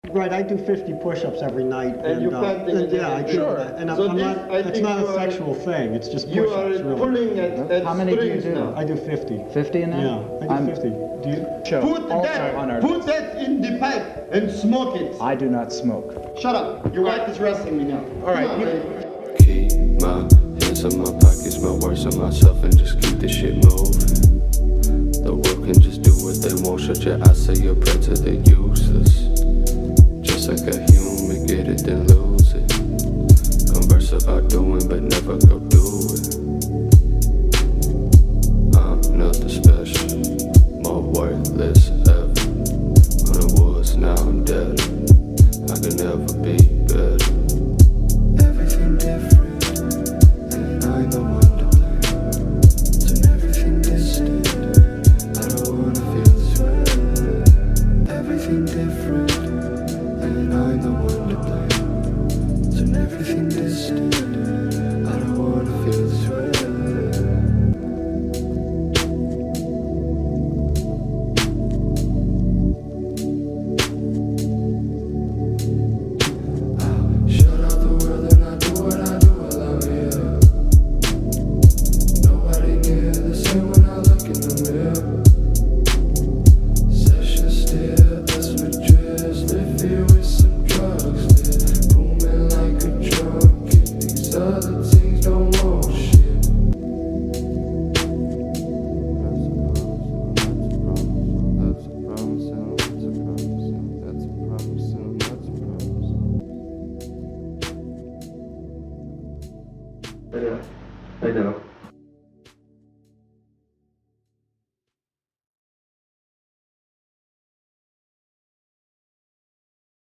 Right, I do 50 push-ups every night. And you're panting in yeah, I do. Sure. And So I'm this, not, I it's think not you a are- sexual thing, it's just You push-ups, are really. pulling at How many do you strings do? now. I do 50. 50 in there? Yeah, I do 50. Do you? Show. Put Also that, on our put that in the pipe and smoke it. I do not smoke. Shut up. Your wife is wrestling me now. All right, Come on, you- baby. Keep my hands in my pockets, my words on myself, and just keep this shit moving. The world can just do what they want. Shut your eyes, say your prayer to the useless. Just like a human, get it then lose it. Converse about doing, but never go do it. I'm nothing special, more worthless ever. When I was, now I'm dead. I can never be better. Everything different, and I'm the one to blame. Turn everything distant, I don't wanna feel this way. Everything different, and I'm the one to blame. Turn everything distant, I don't wanna feel this way. Shut out the world and I do what I do while I'm here. Nobody near the same when I look in the mirror. Session still, us with dress, live here with some drugs, live booming like a drunk. These other things don't want shit. That's a promise, that's a promise, that's a promise, that's a promise. I know.